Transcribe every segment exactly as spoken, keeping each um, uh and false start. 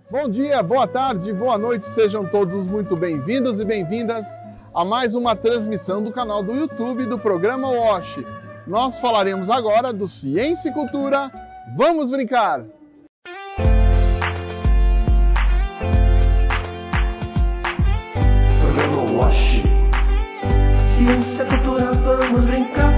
Bom dia, boa tarde, boa noite, sejam todos muito bem-vindos e bem-vindas a mais uma transmissão do canal do YouTube do programa WASH. Nós falaremos agora do Ciência e Cultura. Vamos brincar! Programa WASH. Ciência e Cultura, vamos brincar!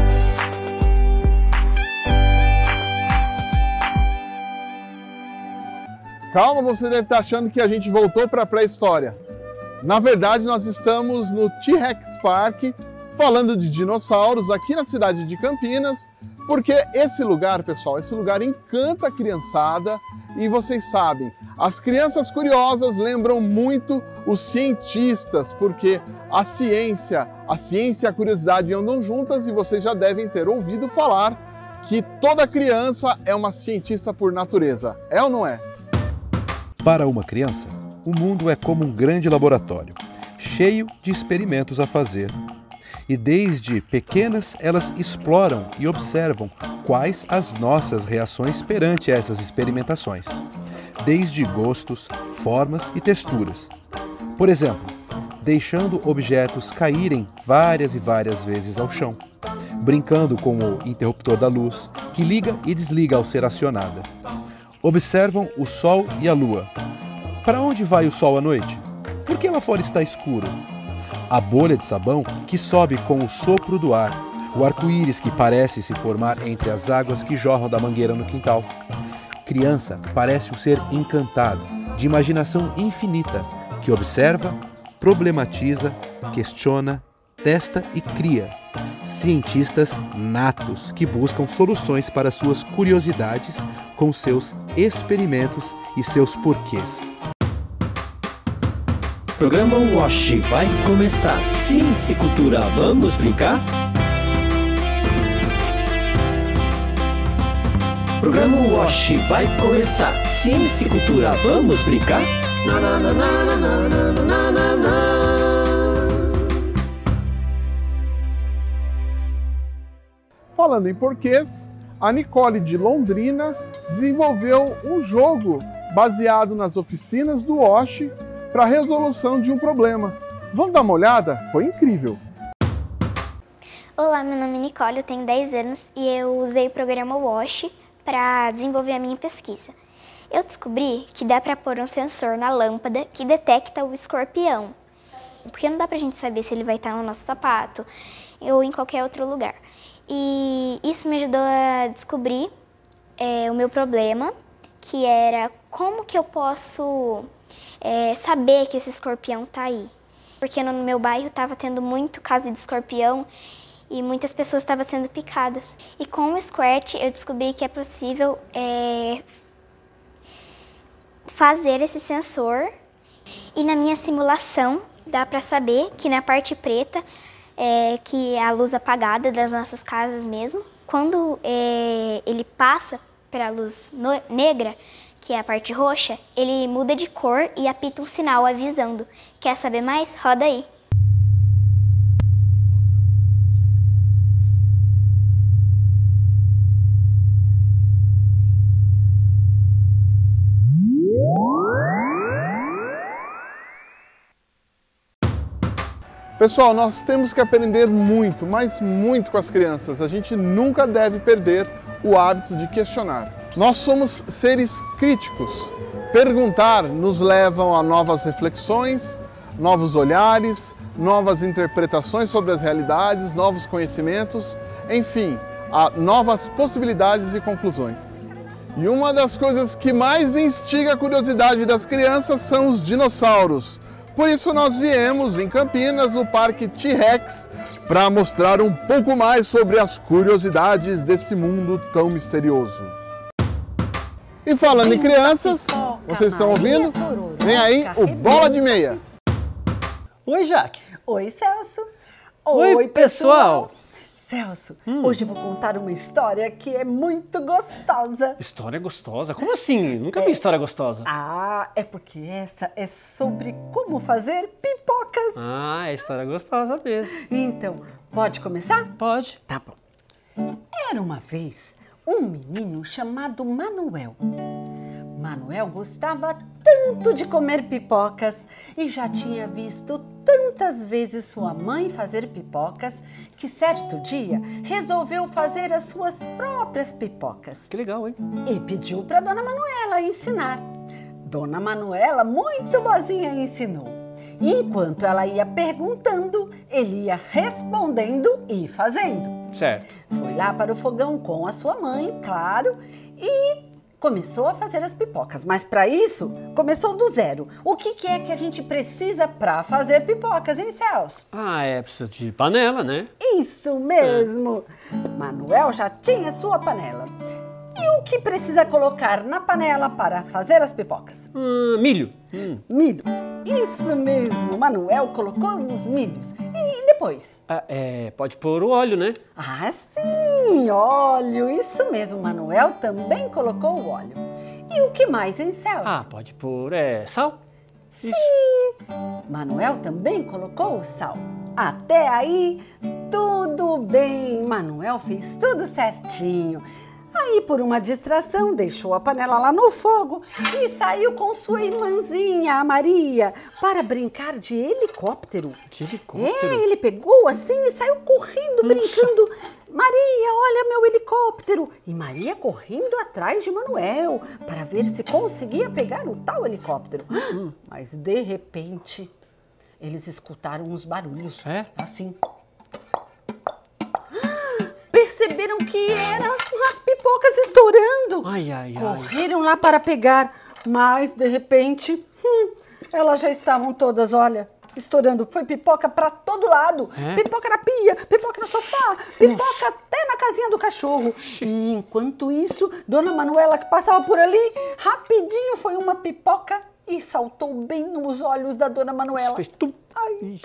Calma, você deve estar achando que a gente voltou para a pré-história. Na verdade, nós estamos no T-Rex Park, falando de dinossauros aqui na cidade de Campinas, porque esse lugar, pessoal, esse lugar encanta a criançada e vocês sabem, as crianças curiosas lembram muito os cientistas, porque a ciência, a ciência e a curiosidade andam juntas e vocês já devem ter ouvido falar que toda criança é uma cientista por natureza. É ou não é? Para uma criança, o mundo é como um grande laboratório, cheio de experimentos a fazer. E desde pequenas, elas exploram e observam quais as nossas reações perante essas experimentações, desde gostos, formas e texturas. Por exemplo, deixando objetos caírem várias e várias vezes ao chão, brincando com o interruptor da luz, que liga e desliga ao ser acionada. Observam o Sol e a Lua. Para onde vai o Sol à noite? Por que lá fora está escuro? A bolha de sabão que sobe com o sopro do ar. O arco-íris que parece se formar entre as águas que jorram da mangueira no quintal. Criança parece um ser encantado, de imaginação infinita, que observa, problematiza, questiona, testa e cria. Cientistas natos que buscam soluções para suas curiosidades com seus experimentos e seus porquês. Programa WASH vai começar. Ciência e Cultura, vamos brincar? Programa WASH vai começar. Ciência e Cultura, vamos brincar? Na, na, na, na, na, na, na, na, na. Falando em porquês, a Nicole de Londrina desenvolveu um jogo baseado nas oficinas do WASH para a resolução de um problema. Vamos dar uma olhada? Foi incrível! Olá, meu nome é Nicole, eu tenho dez anos e eu usei o programa WASH para desenvolver a minha pesquisa. Eu descobri que dá para pôr um sensor na lâmpada que detecta o escorpião, porque não dá para a gente saber se ele vai estar no nosso sapato ou em qualquer outro lugar. E isso me ajudou a descobrir é, o meu problema, que era como que eu posso é, saber que esse escorpião está aí. Porque no meu bairro estava tendo muito caso de escorpião e muitas pessoas estavam sendo picadas. E com o Scratch eu descobri que é possível é, fazer esse sensor. E na minha simulação dá para saber que na parte preta, É, que é a luz apagada das nossas casas mesmo, quando é, ele passa para a luz no, negra, que é a parte roxa, ele muda de cor e apita um sinal avisando. Quer saber mais? Roda aí! Pessoal, nós temos que aprender muito, mas muito com as crianças. A gente nunca deve perder o hábito de questionar. Nós somos seres críticos. Perguntar nos leva a novas reflexões, novos olhares, novas interpretações sobre as realidades, novos conhecimentos, enfim, a novas possibilidades e conclusões. E uma das coisas que mais instiga a curiosidade das crianças são os dinossauros. Por isso nós viemos em Campinas, no Parque T-Rex, para mostrar um pouco mais sobre as curiosidades desse mundo tão misterioso. E falando em crianças, vocês estão ouvindo? Vem aí o Bola de Meia. Oi, Jaque. Oi, Celso. Oi, Oi pessoal. pessoal. Celso, hum. hoje eu vou contar uma história que é muito gostosa. História gostosa? Como assim? Nunca é... vi história gostosa. Ah, é porque essa é sobre como fazer pipocas. Ah, é história gostosa mesmo. Então, pode começar? Pode. Tá bom. Era uma vez um menino chamado Manuel. Manuel gostava tanto tanto de comer pipocas e já tinha visto tantas vezes sua mãe fazer pipocas que certo dia resolveu fazer as suas próprias pipocas. Que legal, hein? E pediu para Dona Manuela ensinar. Dona Manuela, muito boazinha, ensinou. E enquanto ela ia perguntando, ele ia respondendo e fazendo. Certo. Foi lá para o fogão com a sua mãe, claro, e começou a fazer as pipocas. Mas para isso, começou do zero. O que, que é que a gente precisa para fazer pipocas, hein, Celso? Ah, é, precisa de panela, né? Isso mesmo! É. Manuel já tinha sua panela. E o que precisa colocar na panela para fazer as pipocas? Hum, milho. Hum. Milho. Isso mesmo, Manuel colocou os milhos. E depois? Ah, é, pode pôr o óleo, né? Ah, sim, óleo. Isso mesmo, Manuel também colocou o óleo. E o que mais, hein, Celso? Ah, pode pôr é, sal. Sim, Isso. Manuel também colocou o sal. Até aí, tudo bem. Manuel fez tudo certinho. Aí, por uma distração, deixou a panela lá no fogo e saiu com sua irmãzinha, a Maria, para brincar de helicóptero. De helicóptero? É, ele pegou assim e saiu correndo, Nossa. brincando. Maria, olha meu helicóptero! E Maria correndo atrás de Manuel para ver se conseguia pegar o tal helicóptero. Hum. Mas, de repente, eles escutaram uns barulhos. É? Assim. Perceberam que eram as pipocas estourando. Ai, ai, ai. Correram lá para pegar, mas de repente, hum, elas já estavam todas, olha, estourando. Foi pipoca para todo lado. É? Pipoca na pia, pipoca no sofá, pipoca Nossa. até na casinha do cachorro. E enquanto isso, Dona Manuela, que passava por ali, rapidinho foi uma pipoca e saltou bem nos olhos da Dona Manuela. Fez tum. Ai.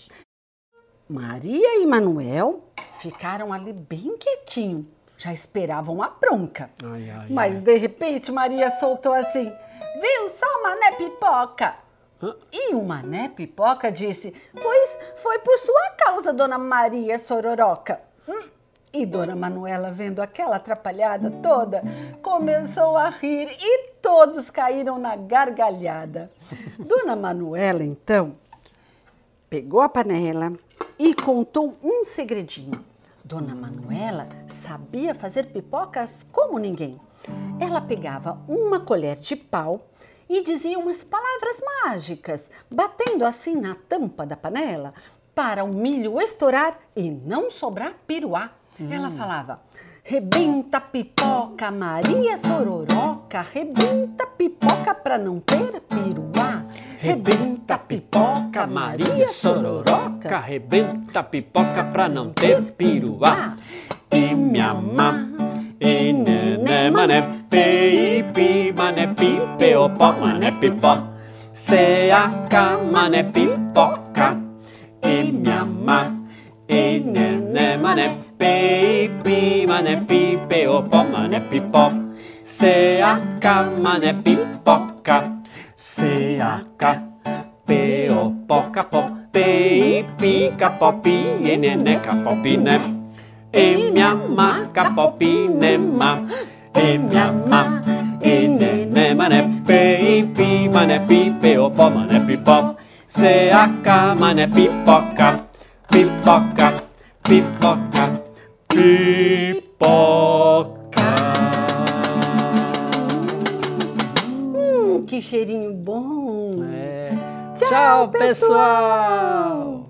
Maria e Manuel ficaram ali bem quietinho, já esperavam a bronca. Ai, ai, Mas ai. de repente Maria soltou assim: viu só, Mané Pipoca? Hã? E o Mané Pipoca disse: pois foi por sua causa, Dona Maria Sororoca. Hum. E Dona Manuela, vendo aquela atrapalhada toda, começou a rir e todos caíram na gargalhada. Dona Manuela, então, pegou a panela e contou um segredinho. Dona Manuela sabia fazer pipocas como ninguém. Ela pegava uma colher de pau e dizia umas palavras mágicas, batendo assim na tampa da panela para o milho estourar e não sobrar piruá. Hum. Ela falava: rebenta pipoca, Maria Sororoca, rebenta pipoca pra não ter piruá. Rebenta pipoca, Maria Sororoca, rebenta pipoca pra não ter piruá. E me amar, e nené mané, pe, pi, mané, pi, pe, pó, mané, pipó. Seaca, mané, pipoca, e me amar, e nené mané, pe, pi, mané, pi, pe, pó, mané, pipó. Seaca, mané, pipoca. Seaca, peo, poca, pó, pei, pica, popi, e neneca, popine. E me ama, capopinema. E me ama, e nene, mané, pei, pi, mané, pi, peo, pó, mané, pipó. Seaca, mané, pipoca, pipoca, pipoca, pipoca. Que cheirinho bom! É. Tchau, Tchau, pessoal!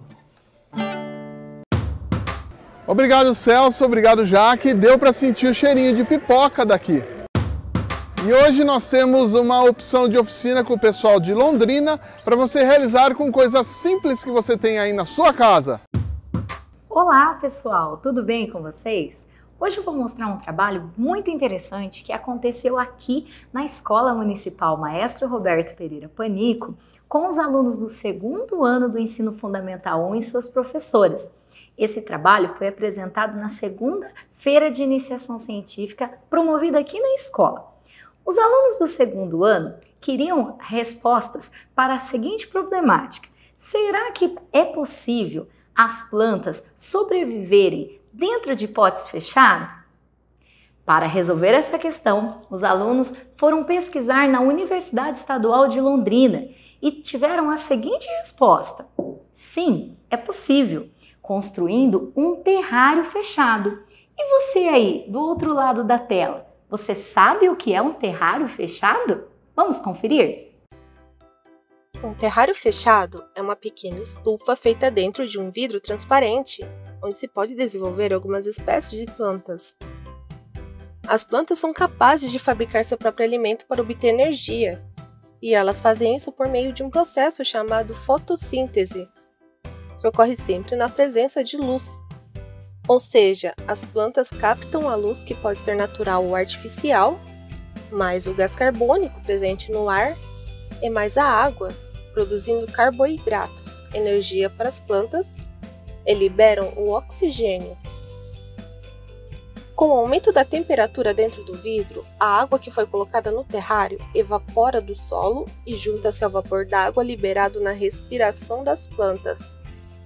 Obrigado, Celso. Obrigado, Jaque. Deu para sentir o cheirinho de pipoca daqui. E hoje nós temos uma opção de oficina com o pessoal de Londrina para você realizar com coisas simples que você tem aí na sua casa. Olá, pessoal! Tudo bem com vocês? Hoje eu vou mostrar um trabalho muito interessante que aconteceu aqui na Escola Municipal Maestro Roberto Pereira Panico com os alunos do segundo ano do Ensino Fundamental um e suas professoras. Esse trabalho foi apresentado na segunda Feira de Iniciação Científica promovida aqui na escola. Os alunos do segundo ano queriam respostas para a seguinte problemática: será que é possível as plantas sobreviverem dentro de potes fechados? Para resolver essa questão, os alunos foram pesquisar na Universidade Estadual de Londrina e tiveram a seguinte resposta: sim, é possível, construindo um terrário fechado. E você aí, do outro lado da tela, você sabe o que é um terrário fechado? Vamos conferir? Um terrário fechado é uma pequena estufa feita dentro de um vidro transparente, onde se pode desenvolver algumas espécies de plantas. As plantas são capazes de fabricar seu próprio alimento para obter energia, e elas fazem isso por meio de um processo chamado fotossíntese, que ocorre sempre na presença de luz. Ou seja, as plantas captam a luz que pode ser natural ou artificial, mais o gás carbônico presente no ar e mais a água, produzindo carboidratos, energia para as plantas, e liberam o oxigênio. Com o aumento da temperatura dentro do vidro, a água que foi colocada no terrário evapora do solo e junta-se ao vapor d'água liberado na respiração das plantas.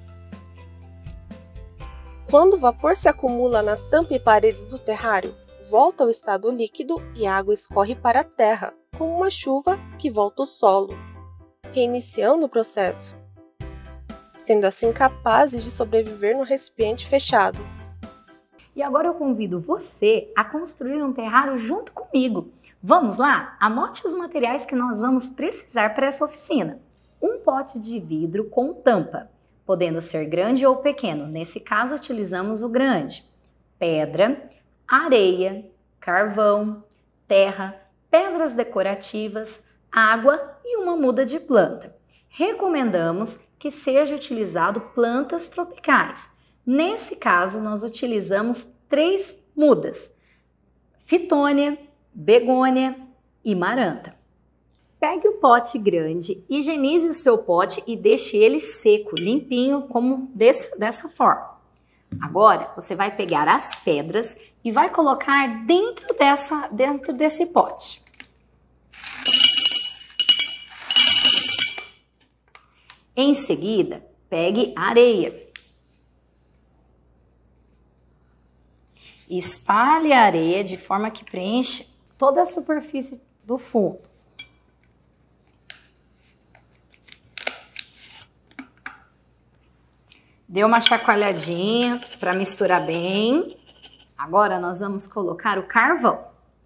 Quando o vapor se acumula na tampa e paredes do terrário, volta ao estado líquido e a água escorre para a terra, como uma chuva que volta ao solo, reiniciando o processo, sendo assim capazes de sobreviver no recipiente fechado. E agora eu convido você a construir um terrário junto comigo. Vamos lá? Anote os materiais que nós vamos precisar para essa oficina. Um pote de vidro com tampa, podendo ser grande ou pequeno. Nesse caso, utilizamos o grande. Pedra, areia, carvão, terra, pedras decorativas, água e uma muda de planta. Recomendamos que seja utilizado plantas tropicais. Nesse caso, nós utilizamos três mudas: fitônia, begônia e maranta. Pegue o pote grande, higienize o seu pote e deixe ele seco, limpinho, como desse, dessa forma. Agora, você vai pegar as pedras e vai colocar dentro, dessa, dentro desse pote. Em seguida, pegue areia. Espalhe a areia de forma que preenche toda a superfície do fundo. Dê uma chacoalhadinha para misturar bem. Agora nós vamos colocar o carvão.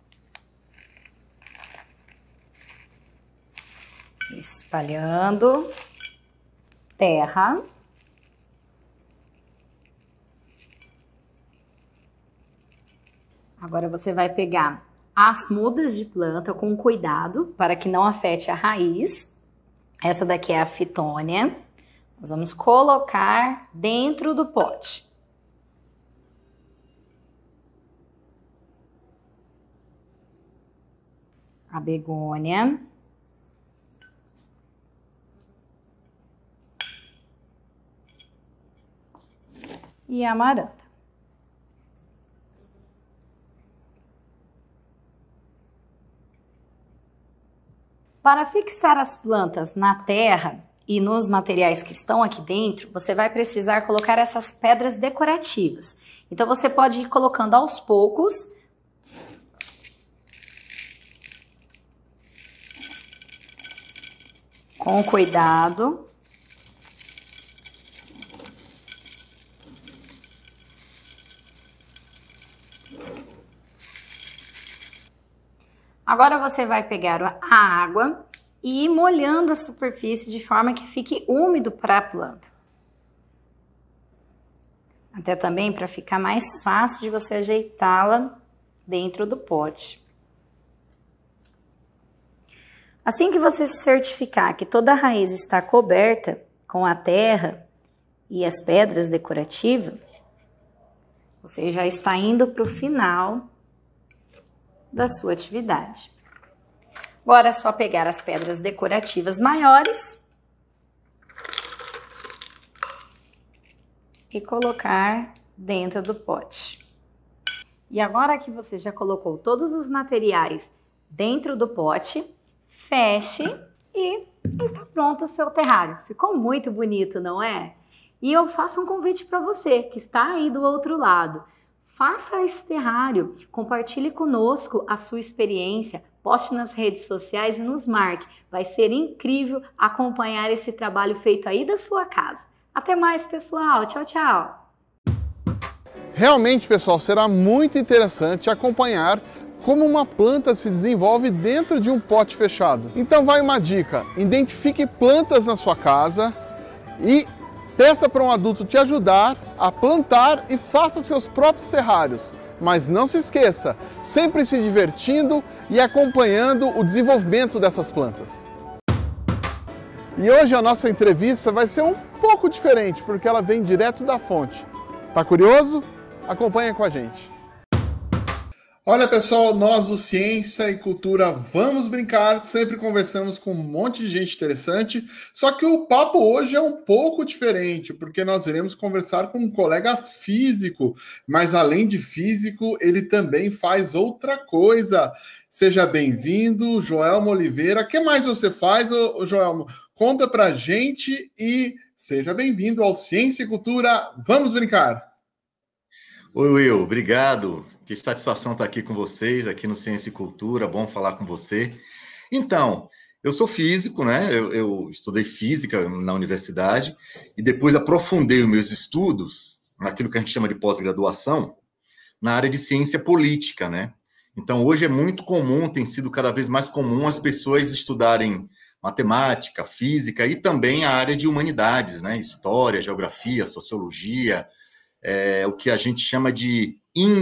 Espalhando. Terra. Agora você vai pegar as mudas de planta com cuidado para que não afete a raiz. Essa daqui é a fitônia. Nós vamos colocar dentro do pote. A begônia. E a maranta. Para fixar as plantas na terra e nos materiais que estão aqui dentro, você vai precisar colocar essas pedras decorativas. Então você pode ir colocando aos poucos. Com cuidado. Agora você vai pegar a água e ir molhando a superfície de forma que fique úmido para a planta. Até também para ficar mais fácil de você ajeitá-la dentro do pote. Assim que você certificar que toda a raiz está coberta com a terra e as pedras decorativas, você já está indo para o final da sua atividade. Agora é só pegar as pedras decorativas maiores e colocar dentro do pote. E agora que você já colocou todos os materiais dentro do pote, feche e está pronto o seu terrário. Ficou muito bonito, não é? E eu faço um convite para você que está aí do outro lado. Faça esse terrário, compartilhe conosco a sua experiência, poste nas redes sociais e nos marque. Vai ser incrível acompanhar esse trabalho feito aí da sua casa. Até mais, pessoal. Tchau, tchau. Realmente, pessoal, será muito interessante acompanhar como uma planta se desenvolve dentro de um pote fechado. Então vai uma dica, identifique plantas na sua casa e peça para um adulto te ajudar a plantar e faça seus próprios terrários. Mas não se esqueça, sempre se divertindo e acompanhando o desenvolvimento dessas plantas. E hoje a nossa entrevista vai ser um pouco diferente, porque ela vem direto da fonte. Tá curioso? Acompanha com a gente. Olha, pessoal, nós do Ciência e Cultura Vamos Brincar sempre conversamos com um monte de gente interessante, só que o papo hoje é um pouco diferente, porque nós iremos conversar com um colega físico, mas além de físico, ele também faz outra coisa. Seja bem-vindo, Joelmo Oliveira. O que mais você faz, ô, Joelmo? Conta pra gente e seja bem-vindo ao Ciência e Cultura Vamos Brincar. Oi, Will, obrigado. Que satisfação estar aqui com vocês, aqui no Ciência e Cultura, bom falar com você. Então, eu sou físico, né? Eu, eu estudei física na universidade e depois aprofundei os meus estudos naquilo que a gente chama de pós-graduação, na área de ciência política, né? Então, hoje é muito comum, tem sido cada vez mais comum as pessoas estudarem matemática, física e também a área de humanidades, né? História, geografia, sociologia, é, o que a gente chama de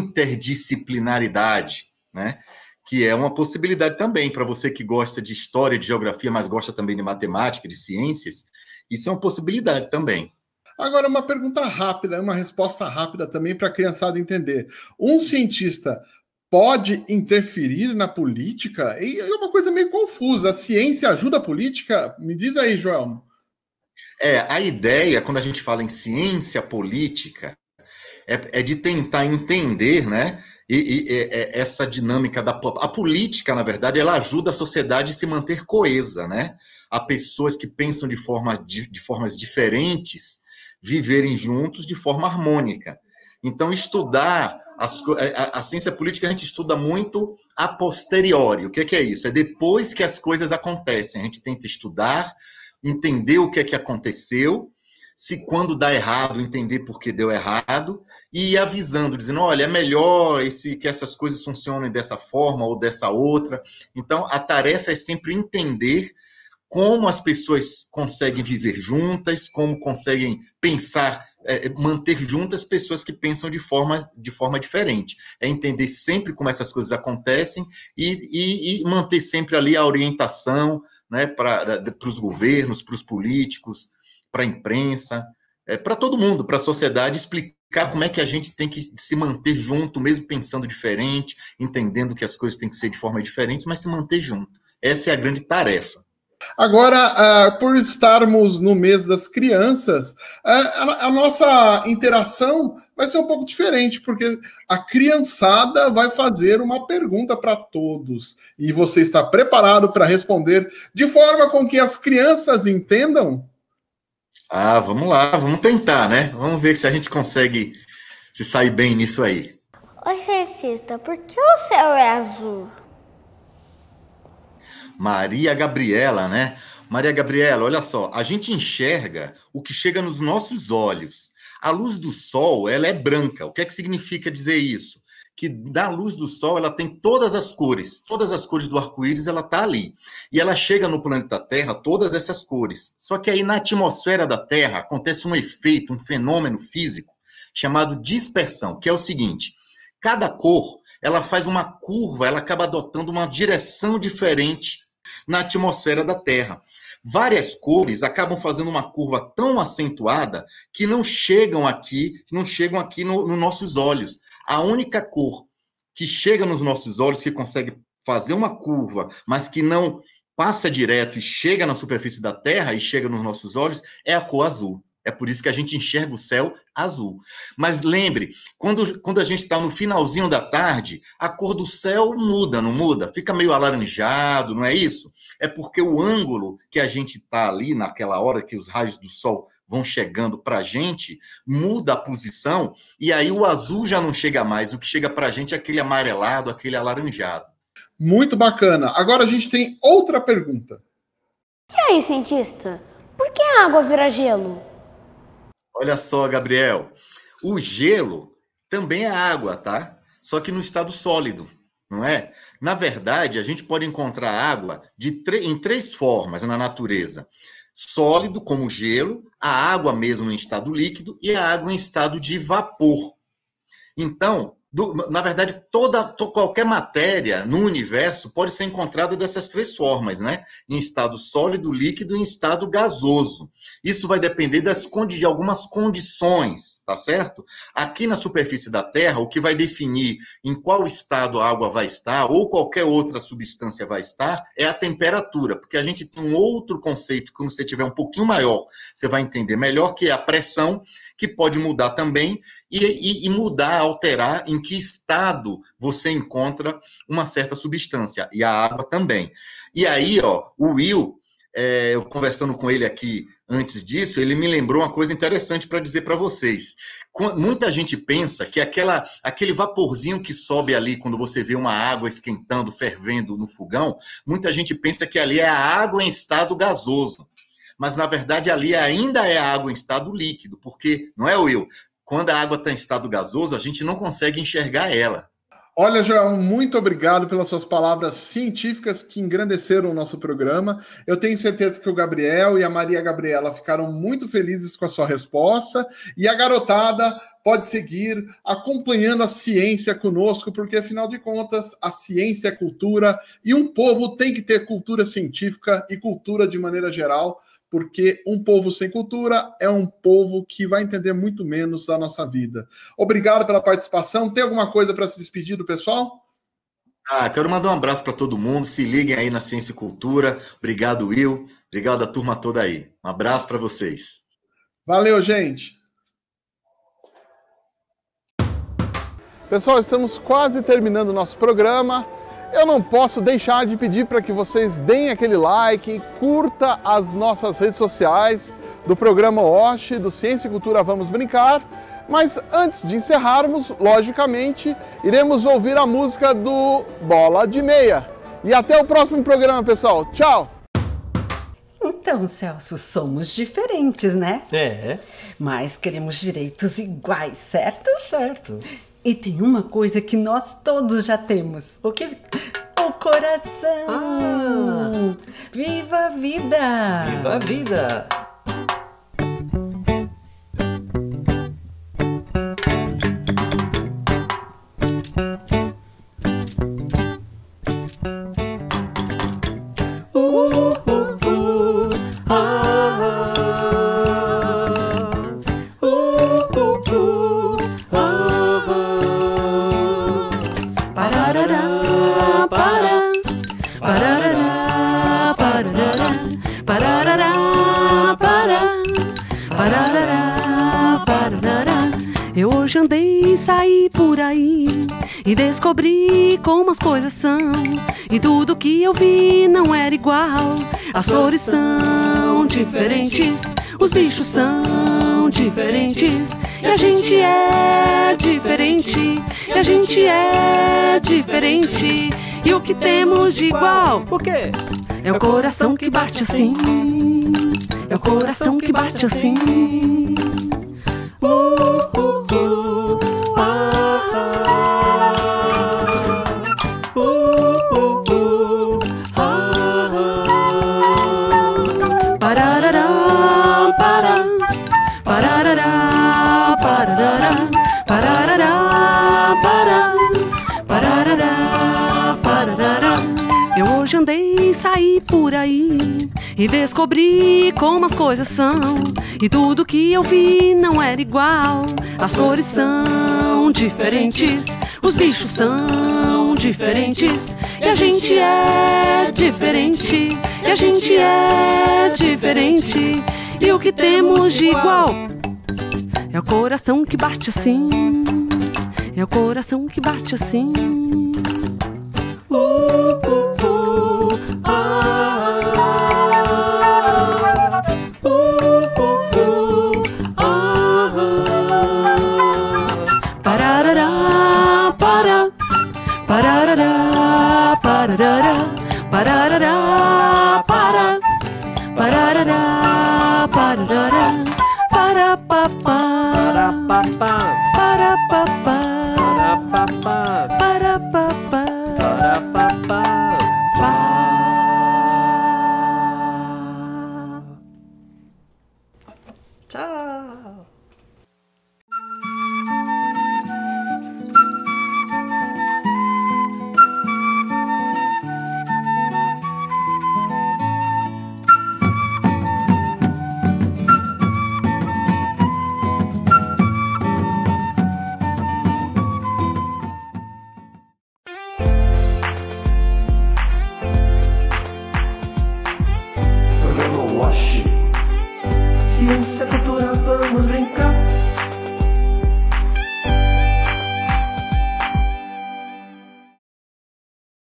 interdisciplinaridade, né? Que é uma possibilidade também para você que gosta de história, de geografia, mas gosta também de matemática, de ciências, isso é uma possibilidade também. Agora, uma pergunta rápida, uma resposta rápida também para a criançada entender. Um cientista pode interferir na política? E é uma coisa meio confusa. A ciência ajuda a política? Me diz aí, Joelmo. É, a ideia, quando a gente fala em ciência política, é, é de tentar entender, né, e, e, e, essa dinâmica da... A política, na verdade, ela ajuda a sociedade a se manter coesa, né? Há pessoas que pensam de, forma, de, de formas diferentes viverem juntos de forma harmônica. Então, estudar as, a, a ciência política, a gente estuda muito a posteriori. O que é, que é isso? É depois que as coisas acontecem. A gente tenta estudar, entender o que é que aconteceu, se quando dá errado, entender por que deu errado, e ir avisando, dizendo, olha, é melhor esse, que essas coisas funcionem dessa forma ou dessa outra. Então, a tarefa é sempre entender como as pessoas conseguem viver juntas, como conseguem pensar, é, manter juntas pessoas que pensam de forma, de forma diferente. É entender sempre como essas coisas acontecem e, e, e manter sempre ali a orientação, né, para os governos, para os políticos, para a imprensa, é, para todo mundo, para a sociedade, explicar como é que a gente tem que se manter junto, mesmo pensando diferente, entendendo que as coisas têm que ser de forma diferente, mas se manter junto. Essa é a grande tarefa. Agora, uh, por estarmos no mês das crianças, uh, a, a nossa interação vai ser um pouco diferente, porque a criançada vai fazer uma pergunta para todos. E você está preparado para responder de forma com que as crianças entendam? Ah, vamos lá, vamos tentar, né? Vamos ver se a gente consegue se sair bem nisso aí. Oi, cientista, por que o céu é azul? Maria Gabriela, né? Maria Gabriela, olha só, a gente enxerga o que chega nos nossos olhos. A luz do sol, ela é branca. O que é que significa dizer isso? Que da luz do sol, ela tem todas as cores. Todas as cores do arco-íris, ela está ali. E ela chega no planeta Terra, todas essas cores. Só que aí na atmosfera da Terra acontece um efeito, um fenômeno físico chamado dispersão, que é o seguinte, cada cor, ela faz uma curva, ela acaba adotando uma direção diferente na atmosfera da Terra. Várias cores acabam fazendo uma curva tão acentuada que não chegam aqui, não chegam aqui nos no nossos olhos. A única cor que chega nos nossos olhos, que consegue fazer uma curva, mas que não passa direto e chega na superfície da Terra e chega nos nossos olhos, é a cor azul. É por isso que a gente enxerga o céu azul. Mas lembre, quando, quando a gente está no finalzinho da tarde, a cor do céu muda, não muda? Fica meio alaranjado, não é isso? É porque o ângulo que a gente está ali, naquela hora que os raios do sol vão chegando para a gente, muda a posição, e aí o azul já não chega mais. O que chega para a gente é aquele amarelado, aquele alaranjado. Muito bacana. Agora a gente tem outra pergunta. E aí, cientista? Por que a água vira gelo? Olha só, Gabriel. O gelo também é água, tá? Só que no estado sólido, não é? Na verdade, a gente pode encontrar água de em três formas na natureza. Sólido, como gelo, a água mesmo em estado líquido e a água em estado de vapor. Então, do, na verdade, toda, to, qualquer matéria no universo pode ser encontrada dessas três formas, né? Em estado sólido, líquido e em estado gasoso. Isso vai depender das, de algumas condições, tá certo? Aqui na superfície da Terra, o que vai definir em qual estado a água vai estar ou qualquer outra substância vai estar é a temperatura, porque a gente tem um outro conceito que, quando você tiver um pouquinho maior, você vai entender melhor, que é a pressão, que pode mudar também, e, e, e mudar, alterar em que estado você encontra uma certa substância, e a água também. E aí, ó, o Will, é, eu conversando com ele aqui antes disso, ele me lembrou uma coisa interessante para dizer para vocês. Muita gente pensa que aquela, aquele vaporzinho que sobe ali quando você vê uma água esquentando, fervendo no fogão, muita gente pensa que ali é a água em estado gasoso. Mas, na verdade, ali ainda é a água em estado líquido, porque, não é, Will? Quando a água está em estado gasoso, a gente não consegue enxergar ela. Olha, Joel, muito obrigado pelas suas palavras científicas que engrandeceram o nosso programa. Eu tenho certeza que o Gabriel e a Maria Gabriela ficaram muito felizes com a sua resposta. E a garotada pode seguir acompanhando a ciência conosco, porque, afinal de contas, a ciência é cultura e um povo tem que ter cultura científica e cultura de maneira geral, porque um povo sem cultura é um povo que vai entender muito menos da nossa vida. Obrigado pela participação. Tem alguma coisa para se despedir do pessoal? Ah, quero mandar um abraço para todo mundo. Se liguem aí na Ciência e Cultura. Obrigado, Will. Obrigado a turma toda aí. Um abraço para vocês. Valeu, gente. Pessoal, estamos quase terminando o nosso programa. Eu não posso deixar de pedir para que vocês deem aquele like, curta as nossas redes sociais do programa WASH, do Ciência e Cultura Vamos Brincar. Mas antes de encerrarmos, logicamente, iremos ouvir a música do Bola de Meia. E até o próximo programa, pessoal. Tchau! Então, Celso, somos diferentes, né? É. Mas queremos direitos iguais, certo? Certo. E tem uma coisa que nós todos já temos. O que? O coração. Ah. Viva a vida! Viva a vida! Eu hoje andei, saí por aí e descobri como as coisas são. E tudo que eu vi não era igual. As flores são diferentes, os bichos são diferentes, e a gente é diferente, e a gente é diferente. E o que temos de igual? O quê? É o coração que bate assim, é o coração que bate assim. Uh, uh, uh, ah, ah. Uh, uh, uh, ah, ah. Pararará, para, pararará, pararará, pararará, para, pararará, pararará. Eu hoje andei, saí por aí e descobri como as coisas são. E tudo que eu vi não era igual. As cores são diferentes, os bichos são diferentes, e a gente é diferente, e a gente é diferente. E o que temos de igual? É o coração que bate assim, é o coração que bate assim. Uh, uh, uh, ah, uh, uh, uh. parará, parará, para, parará, parará, para papá, para papá, para papá, para papá.